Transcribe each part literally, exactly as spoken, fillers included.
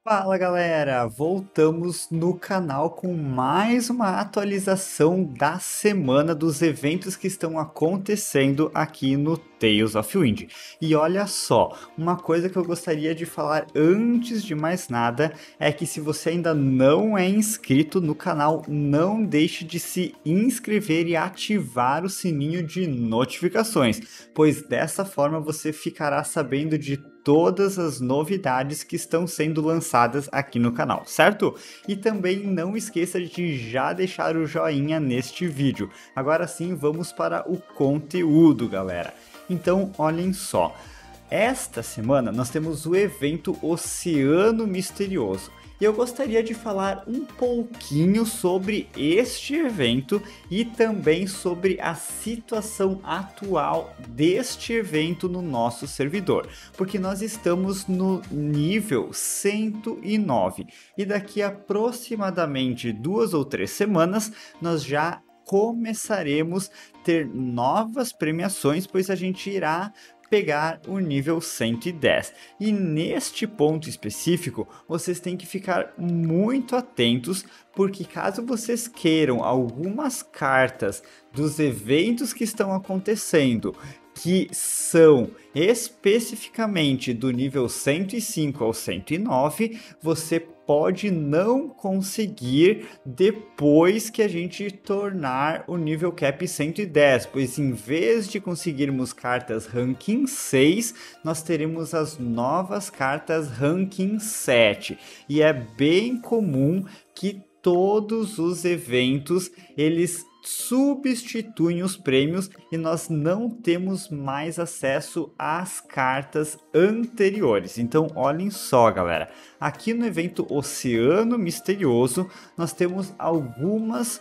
Fala galera, voltamos no canal com mais uma atualização da semana dos eventos que estão acontecendo aqui no Tales of Wind. E olha só, uma coisa que eu gostaria de falar antes de mais nada é que se você ainda não é inscrito no canal, não deixe de se inscrever e ativar o sininho de notificações, pois dessa forma você ficará sabendo de todas as novidades que estão sendo lançadas aqui no canal, certo? E também não esqueça de já deixar o joinha neste vídeo. Agora sim, vamos para o conteúdo, galera. Então, olhem só. Esta semana nós temos o evento Oceano Misterioso. E eu gostaria de falar um pouquinho sobre este evento e também sobre a situação atual deste evento no nosso servidor, porque nós estamos no nível cento e nove e daqui a aproximadamente duas ou três semanas nós já começaremos a ter novas premiações, pois a gente irá pegar o nível cento e dez. E neste ponto específico, vocês têm que ficar muito atentos, porque caso vocês queiram algumas cartas dos eventos que estão acontecendo, que são especificamente do nível cento e cinco ao cento e nove, você pode não conseguir depois que a gente tornar o nível cap cento e dez, pois em vez de conseguirmos cartas ranking seis, nós teremos as novas cartas ranking sete. E é bem comum que todos os eventos eles substituem os prêmios e nós não temos mais acesso às cartas anteriores. Então, olhem só, galera. Aqui no evento Oceano Misterioso, nós temos algumas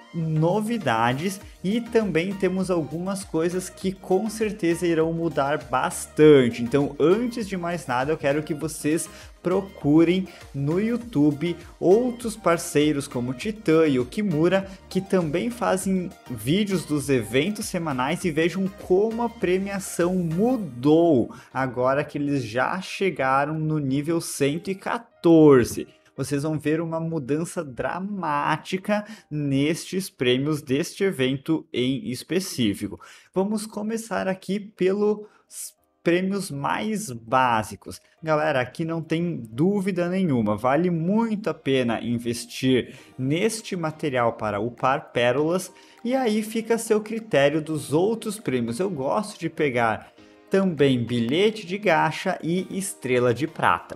novidades e também temos algumas coisas que com certeza irão mudar bastante. Então, antes de mais nada, eu quero que vocês procurem no YouTube outros parceiros como o Titã e o Kimura, que também fazem vídeos dos eventos semanais, e vejam como a premiação mudou agora que eles já chegaram no nível cento e quatorze. Vocês vão ver uma mudança dramática nestes prêmios deste evento em específico. Vamos começar aqui pelos prêmios mais básicos. Galera, aqui não tem dúvida nenhuma, vale muito a pena investir neste material para upar pérolas, e aí fica a seu critério dos outros prêmios. Eu gosto de pegar também bilhete de gacha e estrela de prata.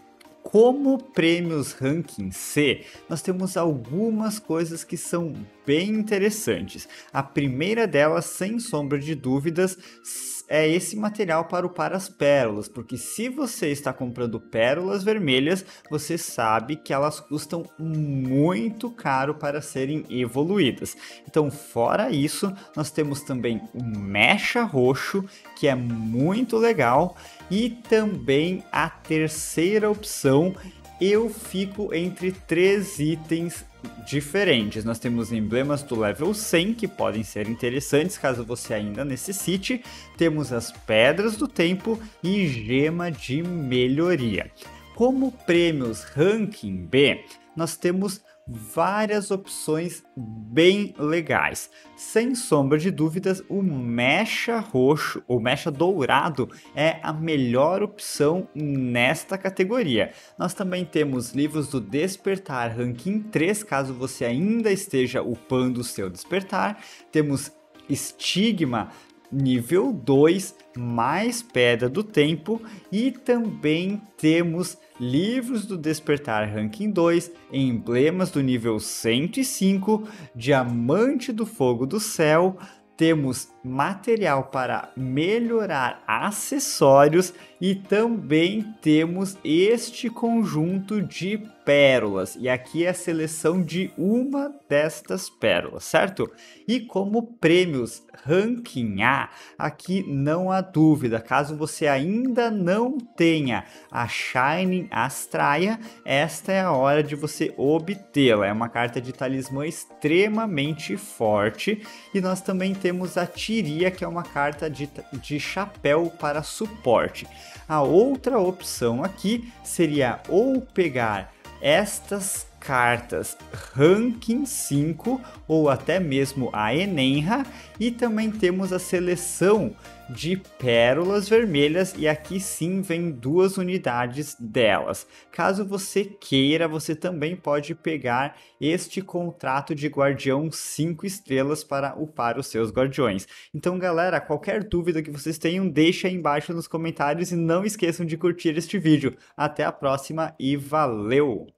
Como prêmios ranking C, nós temos algumas coisas que são bem interessantes. A primeira delas, sem sombra de dúvidas, é esse material para upar as pérolas, porque se você está comprando pérolas vermelhas, você sabe que elas custam muito caro para serem evoluídas. Então, fora isso, nós temos também o mecha roxo, que é muito legal, e também a terceira opção, eu fico entre três itens diferentes. Nós temos emblemas do level cem, que podem ser interessantes caso você ainda necessite. Temos as pedras do tempo e gema de melhoria. Como prêmios ranking B, nós temos várias opções bem legais. Sem sombra de dúvidas, o mecha roxo, ou mecha dourado, é a melhor opção nesta categoria. Nós também temos livros do despertar ranking três, caso você ainda esteja upando o seu despertar. Temos estigma nível dois, mais pedra do tempo, e também temos livros do despertar ranking dois, emblemas do nível cento e cinco, diamante do fogo do céu. Temos material para melhorar acessórios e também temos este conjunto de pérolas. E aqui é a seleção de uma destas pérolas, certo? E como prêmios ranking A, aqui não há dúvida, caso você ainda não tenha a Shining Astraea, esta é a hora de você obtê-la. É uma carta de talismã extremamente forte. E nós também temos a Tia diria que é uma carta de, de chapéu para suporte. A outra opção aqui seria ou pegar estas cartas Ranking cinco ou até mesmo a Enenra, e também temos a seleção de pérolas vermelhas, e aqui sim vem duas unidades delas. Caso você queira, você também pode pegar este contrato de guardião cinco estrelas para upar os seus guardiões. Então galera, qualquer dúvida que vocês tenham, deixa aí embaixo nos comentários e não esqueçam de curtir este vídeo. Até a próxima e valeu!